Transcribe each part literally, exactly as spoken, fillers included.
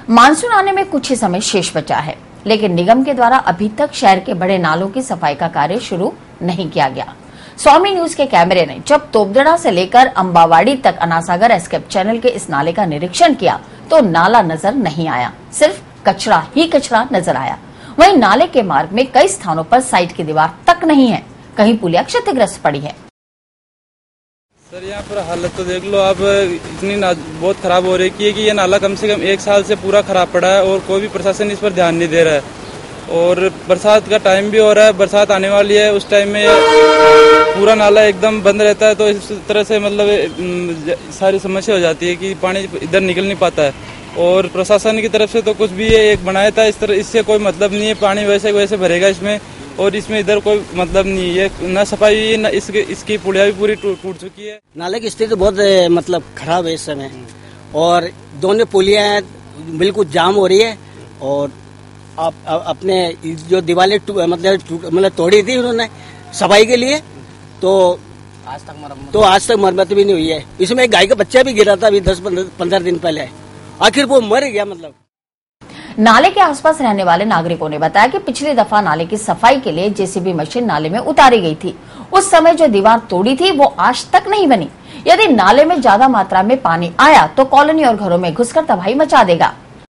Monsoon आने में कुछ ही समय शेष बचा है, लेकिन निगम के द्वारा अभी तक शहर के बड़े नालों की सफाई का कार्य शुरू नहीं किया गया। स्वामी न्यूज के कैमरे ने जब तोपदड़ा से लेकर अंबावाड़ी तक अनासागर एस्केप चैनल के इस नाले का निरीक्षण किया तो नाला नजर नहीं आया, सिर्फ कचरा ही कचरा नजर आया। वहीं नाले के मार्ग में कई स्थानों पर साइड की दीवार तक नहीं है, कहीं पुलिया क्षतिग्रस्त पड़ी है। सर यहाँ पर हालत तो देख लो आप, इतनी बहुत खराब हो रही है कि ये नाला कम से कम एक साल से पूरा खराब पड़ा है और कोई भी प्रशासन इस पर ध्यान नहीं दे रहा है। और बरसात का टाइम भी हो रहा है, बरसात आने वाली है, उस टाइम में पूरा नाला एकदम बंद रहता है, तो इस तरह से मतलब सारी समस्या हो जाती है कि पानी इधर निकल नहीं पाता है। और प्रशासन की तरफ से तो कुछ भी एक बनाया था इस तरह, इससे कोई मतलब नहीं है, पानी वैसे वैसे भरेगा इसमें और इसमें इधर कोई मतलब नहीं है, न सफाई न इसके इसकी पुलिया भी पूरी टूट चुकी है। नाले की स्थिति बहुत मतलब खराब है इस समय और दोनों पुलिया बिल्कुल जाम हो रही है। और आप अपने जो दीवारें मतलब मतलब तोड़ी थी उन्होंने सफाई के लिए, तो आज तक मरम्मत तो आज तक मरम्मत भी नहीं हुई है। इसमें एक गाय का बच्चा भी गिरा था अभी दस पंद्रह दिन पहले, आखिर वो मर गया। मतलब नाले के आसपास रहने वाले नागरिकों ने बताया कि पिछली दफा नाले की सफाई के लिए जेसीबी मशीन नाले में उतारी गई थी। उस समय जो दीवार तोड़ी थी वो आज तक नहीं बनी। यदि नाले में ज्यादा मात्रा में पानी आया तो कॉलोनी और घरों में घुसकर तबाही मचा देगा।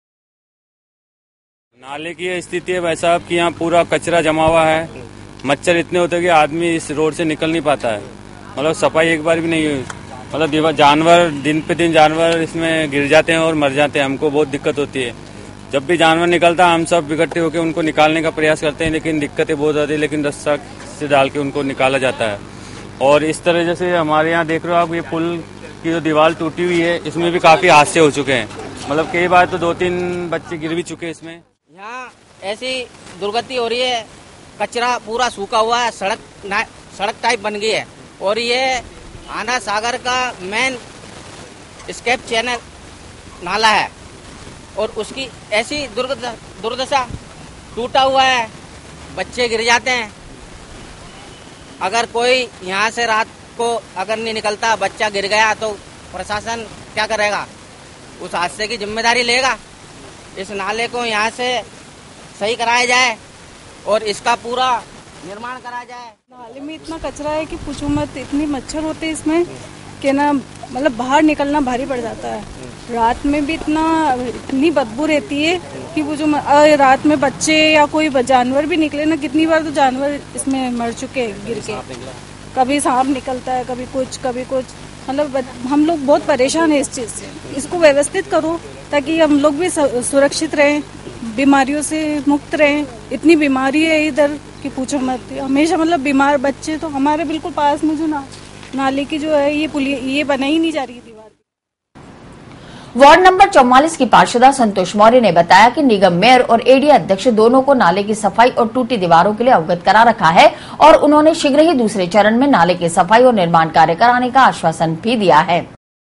नाले की स्थिति है भाई साहब कि यहाँ पूरा कचरा जमा हुआ है, मच्छर इतने होते हैं कि आदमी इस रोड से निकल नहीं पाता है। मतलब सफाई एक बार भी नहीं हुई, मतलब जानवर दिन पे दिन जानवर इसमें गिर जाते हैं और मर जाते हैं। हमको बहुत दिक्कत होती है। जब भी जानवर निकलता है हम सब इकट्ठे होकर उनको निकालने का प्रयास करते हैं, लेकिन दिक्कतें बहुत आती है, लेकिन रस्सा से डाल के उनको निकाला जाता है। और इस तरह जैसे हमारे यहाँ देख रहे हो आप, ये पुल की जो दीवार टूटी हुई है इसमें भी काफी हादसे हो चुके हैं। मतलब कई बार तो दो तीन बच्चे गिर भी चुके हैं इसमें। यहाँ ऐसी दुर्गति हो रही है, कचरा पूरा सूखा हुआ है, सड़क सड़क टाइप बन गई है। और ये आना सागर का मेन एस्केप चैनल नाला है और उसकी ऐसी दुर्दशा, टूटा हुआ है, बच्चे गिर जाते हैं। अगर कोई यहाँ से रात को अगर नहीं निकलता, बच्चा गिर गया तो प्रशासन क्या करेगा? उस हादसे की जिम्मेदारी लेगा। इस नाले को यहाँ से सही कराया जाए और इसका पूरा निर्माण कराया जाए। नाले में इतना कचरा है कि पूछो मत, इतनी मच्छर होते हैं इसमें कि ना मतलब बाहर निकलना भारी पड़ जाता है। रात में भी इतना इतनी बदबू रहती है कि वो जो रात में बच्चे या कोई जानवर भी निकले ना, कितनी बार तो जानवर इसमें मर चुके गिर के। कभी सांप निकलता है, कभी कुछ कभी कुछ, मतलब हम लोग बहुत परेशान है इस चीज से। इसको व्यवस्थित करो ताकि हम लोग भी सुरक्षित रहें, बीमारियों से मुक्त रहें। इतनी बीमारी है इधर कि पूछो मत, हमेशा मतलब बीमार बच्चे तो हमारे बिल्कुल पास में जो ना नाले की जो है ये पुलिया ये बनाई नहीं जा रही है दीवार। वार्ड नंबर चौवालीस की पार्षदा संतोष मौर्य ने बताया कि निगम मेयर और एडी अध्यक्ष दोनों को नाले की सफाई और टूटी दीवारों के लिए अवगत करा रखा है और उन्होंने शीघ्र ही दूसरे चरण में नाले की सफाई और निर्माण कार्य कराने का आश्वासन भी दिया है।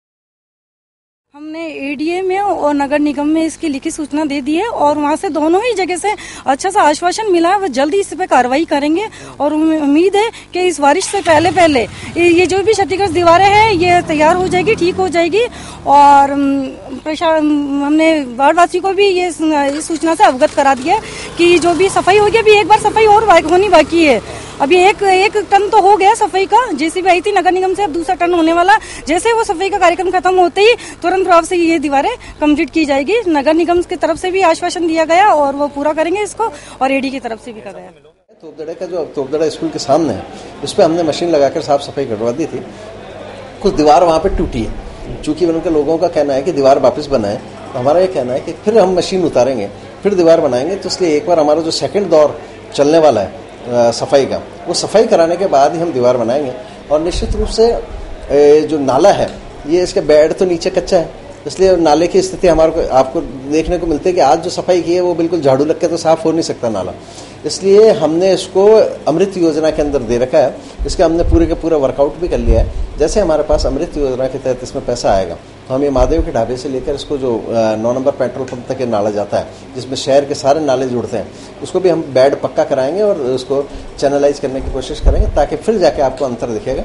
हमने एडीए में और नगर निगम में इसकी लिखित सूचना दे दी है और वहाँ से दोनों ही जगह से अच्छा सा आश्वासन मिला है। वो जल्दी इस पे कार्रवाई करेंगे और उम्मीद है कि इस बारिश से पहले पहले ये जो भी क्षतिग्रस्त दीवारें हैं ये तैयार हो जाएगी, ठीक हो जाएगी। और हमने वार्डवासी को भी ये इस सूचना से अवगत करा दिया कि जो भी सफाई होगी, अभी एक बार सफाई और होनी बाकी है। अभी एक एक टन तो हो गया सफाई का, जेसीबी आई थी नगर निगम से, अब दूसरा टन होने वाला। जैसे वो सफाई का कार्यक्रम खत्म होते ही तुरंत प्रभाव से ये दीवारें कंप्लीट की जाएगी। नगर निगम की तरफ से भी आश्वासन दिया गया और वो पूरा करेंगे इसको, और एडी की तरफ से भी करा गया। तोपदड़ा का जो तोपदड़ा स्कूल के सामने है उस पर हमने मशीन लगाकर साफ सफाई करवा दी थी। कुछ दीवार वहाँ पे टूटी है, चूंकि उनके लोगों का कहना है कि दीवार वापस बनाए, तो हमारा ये कहना है कि फिर हम मशीन उतारेंगे, फिर दीवार बनाएंगे। तो इसलिए एक बार हमारा जो सेकेंड दौर चलने वाला है सफाई का, वो सफाई कराने के बाद ही हम दीवार बनाएंगे। और निश्चित रूप से जो नाला है ये इसका बेड तो नीचे कच्चा है, इसलिए नाले की स्थिति हमारे को आपको देखने को मिलती है कि आज जो सफाई की है वो बिल्कुल झाड़ू लग के तो साफ हो नहीं सकता नाला। इसलिए हमने इसको अमृत योजना के अंदर दे रखा है। इसका हमने पूरे का पूरा वर्कआउट भी कर लिया है। जैसे हमारे पास अमृत योजना के तहत इसमें पैसा आएगा तो हम ये महादेव के ढाबे से लेकर इसको जो नौ नंबर पेट्रोल पंप तक ये नाला जाता है, जिसमें शहर के सारे नाले जुड़ते हैं, उसको भी हम बेड पक्का कराएंगे और उसको चैनलाइज करने की कोशिश करेंगे ताकि फिर जाके आपको अंतर दिखेगा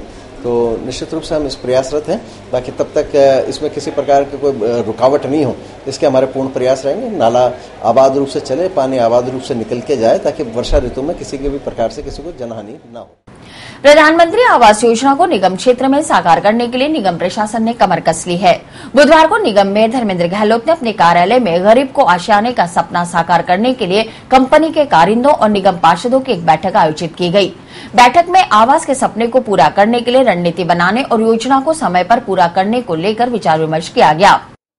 तो निश्चित रूप से हम इस प्रयासरत हैं। बाकी तब तक इसमें किसी प्रकार की कोई रुकावट नहीं हो, इसके हमारे पूर्ण प्रयास रहेंगे। नाला आबाद रूप से चले, पानी आबाद रूप से निकल के जाए, ताकि वर्षा ऋतु में किसी के भी प्रकार से किसी को जनहानि न हो। प्रधानमंत्री आवास योजना को निगम क्षेत्र में साकार करने के लिए निगम प्रशासन ने कमर कस ली है। बुधवार को निगम मेयर धर्मेंद्र गहलोत ने अपने कार्यालय में गरीब को आशियाने का सपना साकार करने के लिए कंपनी के कारिंदों और निगम पार्षदों की एक बैठक आयोजित की गई। बैठक में आवास के सपने को पूरा करने के लिए रणनीति बनाने और योजना को समय पर पूरा करने को लेकर विचार विमर्श किया गया।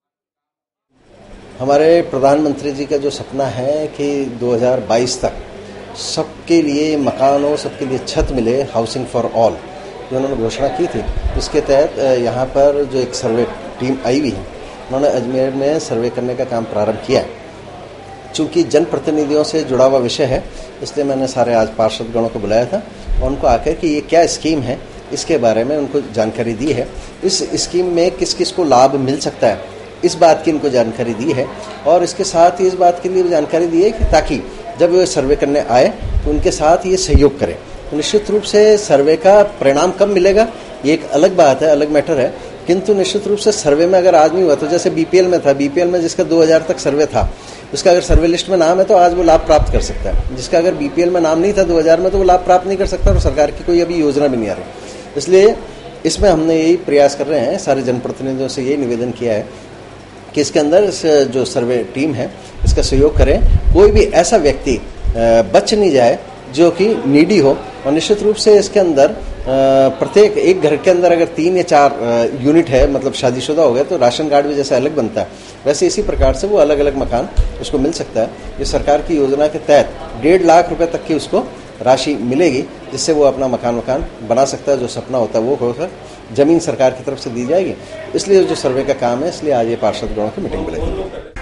हमारे प्रधानमंत्री जी का जो सपना है कि दो हज़ार बाईस तक सबके लिए मकान हो, सबके लिए छत मिले, हाउसिंग फॉर ऑल, जो उन्होंने घोषणा की थी, उसके तहत यहाँ पर जो एक सर्वे टीम आई हुई है, उन्होंने अजमेर में सर्वे करने का काम प्रारंभ किया है। चूँकि जनप्रतिनिधियों से जुड़ा हुआ विषय है, इसलिए मैंने सारे आज पार्षदगणों को बुलाया था और उनको आकर कि ये क्या स्कीम है, इसके बारे में उनको जानकारी दी है। इस स्कीम में किस किस को लाभ मिल सकता है, इस बात की इनको जानकारी दी है। और इसके साथ ही इस बात के लिए जानकारी दी है कि ताकि जब वे सर्वे करने आए तो उनके साथ ये सहयोग करें। तो निश्चित रूप से सर्वे का परिणाम कब मिलेगा ये एक अलग बात है, अलग मैटर है, किंतु निश्चित रूप से सर्वे में अगर आदमी हुआ तो जैसे बीपीएल में था, बीपीएल में जिसका दो हज़ार तक सर्वे था, उसका अगर सर्वे लिस्ट में नाम है तो आज वो लाभ प्राप्त कर सकता है। जिसका अगर बीपीएल में नाम नहीं था दो हज़ार में, तो वो लाभ प्राप्त नहीं कर सकता और सरकार की कोई अभी योजना भी नहीं आ रही। इसलिए इसमें हमने यही प्रयास कर रहे हैं, सारे जनप्रतिनिधियों से यही निवेदन किया है कि इसके अंदर जो सर्वे टीम है इसका सहयोग करें। कोई भी ऐसा व्यक्ति बच नहीं जाए जो कि नीडी हो। और निश्चित रूप से इसके अंदर प्रत्येक एक घर के अंदर अगर तीन या चार यूनिट है, मतलब शादीशुदा हो गया, तो राशन कार्ड भी जैसे अलग बनता है, वैसे इसी प्रकार से वो अलग अलग मकान उसको मिल सकता है। ये सरकार की योजना के तहत डेढ़ लाख रुपए तक की उसको राशि मिलेगी, जिससे वो अपना मकान मकान बना सकता है। जो सपना होता है वो होकर जमीन सरकार की तरफ से दी जाएगी। इसलिए जो सर्वे का काम है, इसलिए आज ये पार्षद गणों की मीटिंग बुलाई।